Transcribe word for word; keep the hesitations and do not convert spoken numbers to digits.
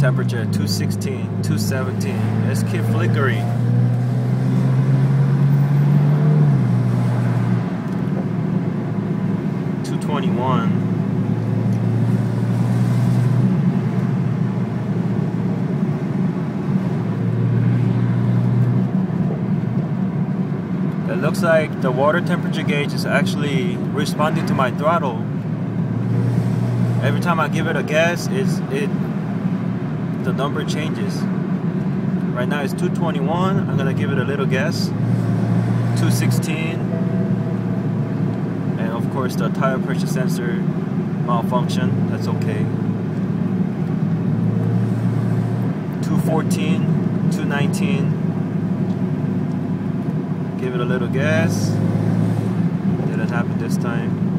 temperature at two sixteen, two seventeen. Let's keep flickering. two twenty-one. It looks like the water temperature gauge is actually responding to my throttle. Every time I give it a gas, it's, it the number changes. Right now it's two twenty-one. I'm gonna give it a little gas. two sixteen. And of course the tire pressure sensor malfunction. That's okay. two fourteen, two nineteen. Give it a little gas. Didn't happen this time.